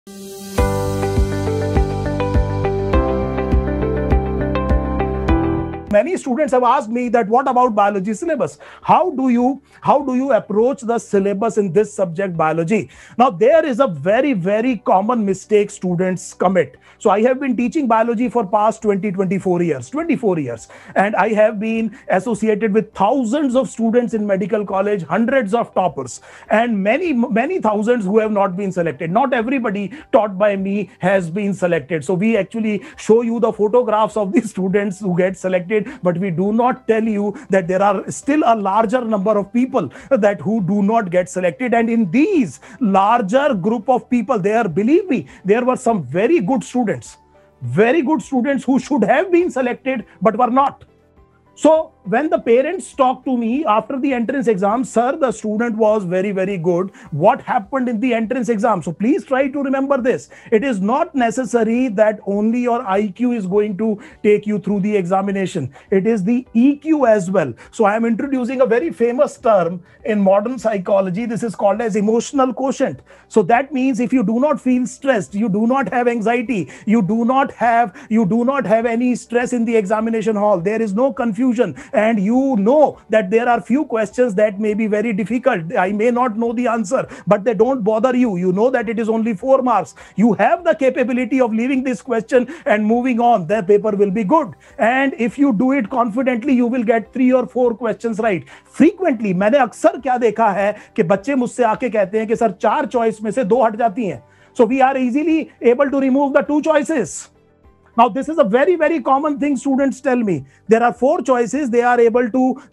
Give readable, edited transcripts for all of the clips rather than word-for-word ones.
Many students have asked me that what about biology syllabus? How do you approach the syllabus in this subject biology? Now there is a very common mistake students commit. So I have been teaching biology for past 24 years, and I have been associated with thousands of students in medical college, hundreds of toppers, and many thousands who have not been selected. Not everybody taught by me has been selected. So we actually show you the photographs of the students who get selected, but we do not tell you that there are still a larger number of people that who do not get selected. And in these larger group of people, believe me, there were some very good students who should have been selected but were not. So when the parents talk to me after the entrance exam, sir, the student was very good. What happened in the entrance exam? So please try to remember this. It is not necessary that only your IQ is going to take you through the examination. It is the EQ as well. So I am introducing a very famous term in modern psychology. This is called as emotional quotient. So that means if you do not feel stressed, you do not have anxiety, you do not have any stress in the examination hall, there is no confusion, and you know that there are few questions that may be very difficult. I may not know the answer, but they don't bother you. You know that it is only 4 marks. You have the capability of leaving this question and moving on. The paper will be good. And if you do it confidently, you will get 3 or 4 questions right. Frequently, मैंने अक्सर क्या देखा है कि बच्चे मुझसे आके कहते हैं कि सर 4 चॉइस में से 2 हट जाती हैं. So we are easily able to remove the 2 choices. Now, this is a very common thing students tell me. There are 4 choices. They are able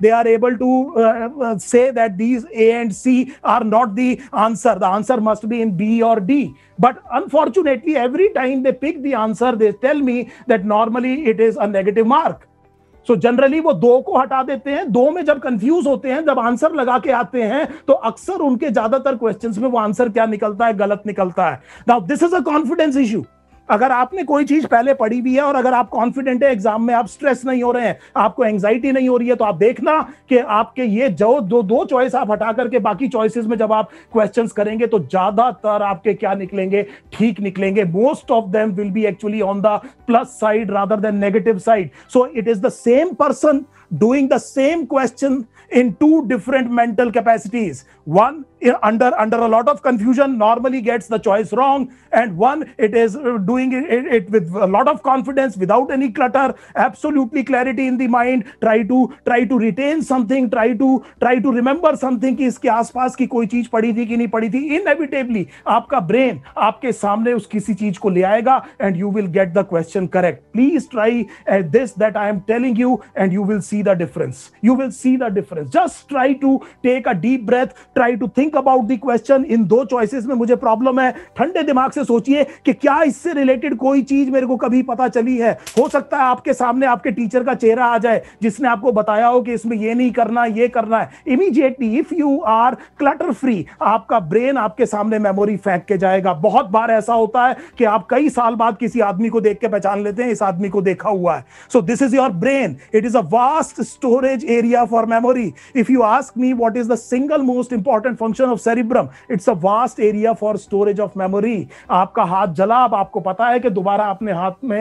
to say that these A and C are not the answer. The answer must be in B or D. But unfortunately, every time they pick the answer, they tell me that normally it is a negative mark. So generally वो 2 को हटा देते हैं. 2 में जब confuse होते हैं, जब आंसर लगा के आते हैं, तो अक्सर उनके ज्यादातर क्वेश्चंस में वो आंसर क्या निकलता है? गलत निकलता है. Now, this is a confidence issue. अगर आपने कोई चीज पहले पढ़ी भी है और अगर आप कॉन्फिडेंट है एग्जाम में, आप स्ट्रेस नहीं हो रहे हैं, आपको एंजाइटी नहीं हो रही है, तो आप देखना कि आपके ये जो दो चॉइस आप हटा करके बाकी चॉइसेस में जब आप क्वेश्चंस करेंगे तो ज्यादातर आपके क्या निकलेंगे? ठीक निकलेंगे. Most of them will be actually on the plus side rather than negative side. So it is the same person doing the same question in 2 different mental capacities. One under a lot of confusion normally gets the choice wrong, and one it is doing it with a lot of confidence, without any clutter, absolutely clarity in the mind, try to retain something, try to remember something कि इसके आसपास की कोई चीज पढ़ी थी कि नहीं पढ़ी थी. Inevitably आपका ब्रेन आपके सामने उस किसी चीज को ले आएगा and you will get the question correct. Please try this that I am telling you and you will see the difference. You will see the difference. Just try to take a deep breath, try to think about the question. In 2 choices में मुझे problem है. ठंडे दिमाग से सोचिए कि क्या इससे रिलेटेड कोई चीज मेरे को कभी पता चली है. हो सकता है आपके सामने आपके टीचर का चेहरा आ जाए जिसने आपको बताया हो कि इसमें ये नहीं करना, ये करना है. Immediately if you are clutter free, आपका ब्रेन आपके सामने मेमोरी फेंक के जाएगा. बहुत बार ऐसा होता है कि आप कई साल बाद किसी आदमी को देख के पहचान लेते हैं, इस आदमी को देखा हुआ है. So this is your brain. It is a vast storage area for memory. If you ask me what is the single most important function of cerebrum, it's a vast area for storage of memory. आपका हाथ जला, अब आपको पता है कि दोबारा अपने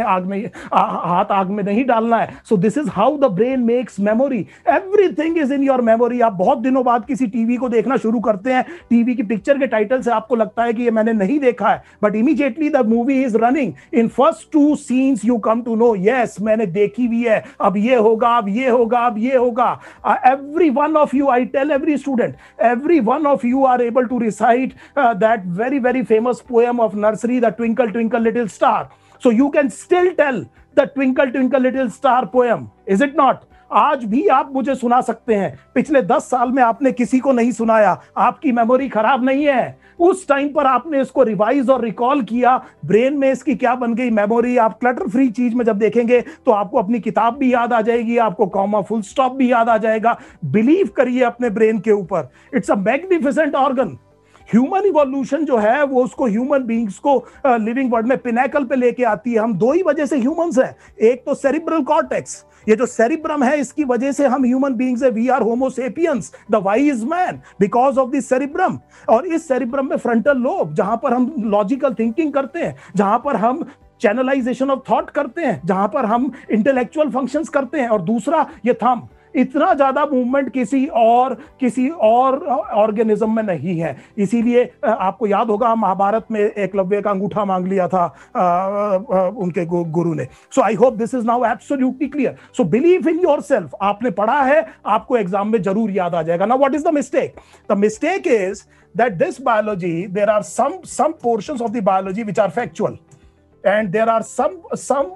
हाथ आग में नहीं डालना है. So this is how the brain makes memory. Everything is in your memory. आप बहुत दिनों बाद किसी टीवी को देखना शुरू करते हैं, टीवी की पिक्चर के टाइटल से आपको लगता है कि ये मैंने नहीं देखा है, but immediately the movie is running. In first 2 scenes you come to know, yes मैंने देखी हुई है, अब ये होगा, अब ये होगा, अब ये होगा. Every one of you, I tell every student, every one of you are able to recite that very famous poem of nursery, the Twinkle Twinkle Little Star. So you can still tell the Twinkle Twinkle Little Star poem, is it not? आज भी आप मुझे सुना सकते हैं. पिछले 10 साल में आपने किसी को नहीं सुनाया, आपकी मेमोरी खराब नहीं है. उस टाइम पर आपने इसको रिवाइज और रिकॉल किया, ब्रेन में इसकी क्या बन गई मेमोरी. आप क्लटर फ्री चीज में जब देखेंगे तो आपको अपनी किताब भी याद आ जाएगी, आपको कॉमा फुल स्टॉप भी याद आ जाएगा. बिलीव करिए अपने ब्रेन के ऊपर. It's a magnificent organ. Human evolution जो है वो उसको ह्यूमन बींग्स को लिविंग वर्ल्ड में पिनेकल पे लेके आती है। हम दो ही वजह से ह्यूमंस हैं, एक तो सेरिब्रल कॉर्टेक्स, ये जो सेरिब्रम है इसकी वजह से हम ह्यूमन बींग्स है। We are homo sapiens, the wise man, because of this cerebrum. और इस सेरिब्रम में फ्रंटल लोब, जहां पर हम लॉजिकल थिंकिंग करते हैं, जहां पर हम चैनलाइजेशन ऑफ थॉट करते हैं, जहां पर हम इंटेलेक्चुअल फंक्शंस करते हैं। और दूसरा ये थंब, इतना ज्यादा मूवमेंट किसी और ऑर्गेनिज्म में नहीं है। इसीलिए आपको याद होगा महाभारत में एकलव्य का अंगूठा मांग लिया था उनके गुरु ने। So I hope this is now absolutely clear. So believe in yourself, आपने पढ़ा है, आपको एग्जाम में जरूर याद आ जाएगा। Now what is the mistake? The mistake is that this biology, there are some portions of the biology which are factual, and there are some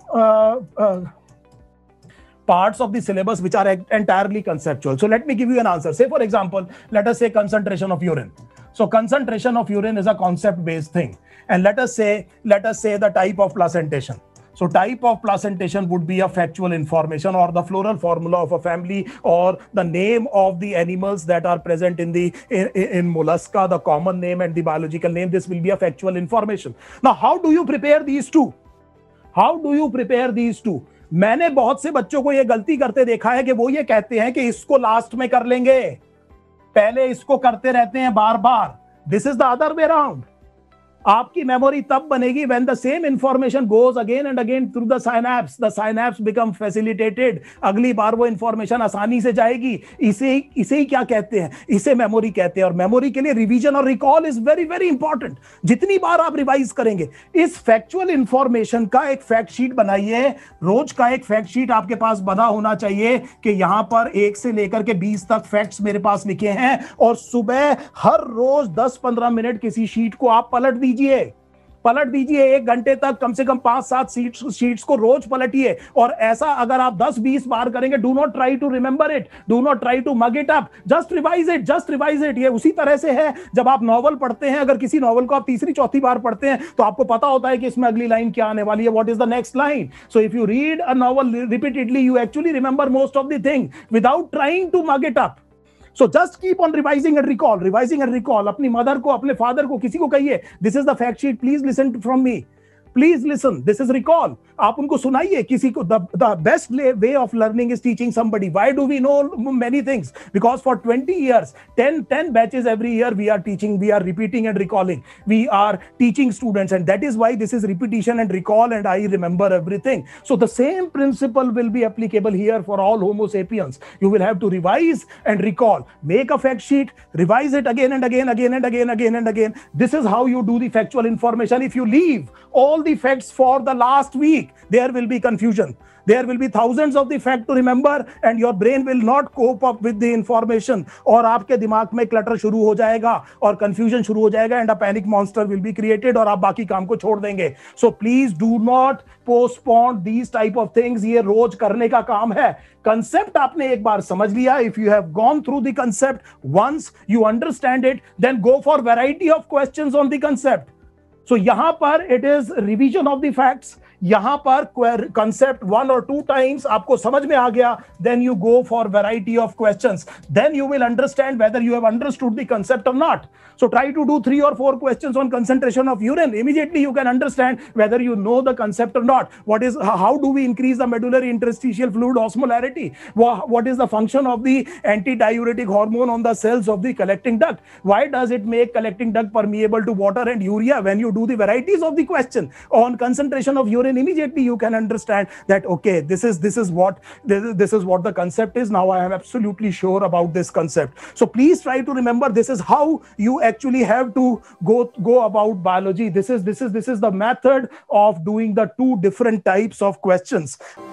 parts of the syllabus which are entirely conceptual. So let me give you an answer. Say for example, let us say concentration of urine. So concentration of urine is a concept based thing, and let us say the type of placentation. So type of placentation would be a factual information, or the floral formula of a family, or the name of the animals that are present in mollusca, the common name and the biological name. This will be a factual information. Now how do you prepare these two? How do you prepare these two? मैंने बहुत से बच्चों को ये गलती करते देखा है कि वो ये कहते हैं कि इसको लास्ट में कर लेंगे, पहले इसको करते रहते हैं बार बार। This is the other way around. आपकी मेमोरी तब बनेगी when the same information goes again and again through the synapse become facilitated। अगली बार वो इंफॉर्मेशन आसानी से जाएगी। इसे ही क्या कहते हैं? इसे मेमोरी कहते हैं। और मेमोरी के लिए रिवीजन और recall is very very important. जितनी बार आप रिवाइज करेंगे, इस फैक्चुअल इंफॉर्मेशन का एक फैक्ट शीट बनाइए। रोज का एक फैक्ट शीट आपके पास बना होना चाहिए कि यहां पर 1 से लेकर के 20 तक फैक्ट्स मेरे पास लिखे हैं, और सुबह हर रोज 10-15 मिनट किसी शीट को आप पलट दीजिए 1 घंटे तक, कम से कम 5-7 शीट्स को रोज पलटिए। और ऐसा अगर आप 10-20 बार करेंगे, do not try to remember it, do not try to mug it up, just revise it. ये उसी तरह से है जब आप नॉवल पढ़ते हैं। अगर किसी नॉवल को आप तीसरी चौथी बार पढ़ते हैं तो आपको पता होता है कि इसमें अगली लाइन क्या आने वाली है, what is the next line. So if you read a novel repeatedly, you actually remember most of the thing without trying to mug it up. So just keep on revising and recall. अपनी mother को, अपने father को, किसी को कहिए, this is the fact sheet, please listen from me, please listen, this is recall। आप उनको सुनाइए किसी को। the best way of learning is teaching somebody। Why do we know many things? Because for 20 years, 10 batches every year, we are teaching, we are repeating and recalling, we are teaching students, and that is why this is repetition and recall, and I remember everything. So the same principle will be applicable here for all homo sapiens. You will have to revise and recall, make a fact sheet, revise it again and again. This is how you do the factual information. If you leave all the facts for the last week, there will be confusion. There will be thousands of the fact to remember, and your brain will not cope up with the information, और आपके दिमाग में clutter शुरू हो जाएगा और confusion शुरू हो जाएगा, and a panic monster will be created, और आप बाकी काम को छोड़ देंगे। So please do not postpone these type of things। ये रोज करने का काम है। कंसेप्ट आपने एक बार समझ लिया, if you have gone through the concept once, you understand it, then go for variety of questions on the concept। So यहां पर it is revision of the facts, यहां पर concept 1 or 2 times आपको समझ में आ गया, then you go for variety of questions, then you will understand whether you have understood the concept or not। So try to do 3 or 4 questions on concentration of urine, immediately you can understand whether you know the concept or not। How do we increase the medullary interstitial fluid osmolarity? What is the function of the antidiuretic hormone on the cells of the collecting duct? Why does it make collecting duct permeable to water and urea? When you do the varieties of the question on concentration of urine, immediately you can understand that okay, this is what the concept is. Now I am absolutely sure about this concept. So please try to remember, this is how you actually have to go about biology. This is the method of doing the 2 different types of questions.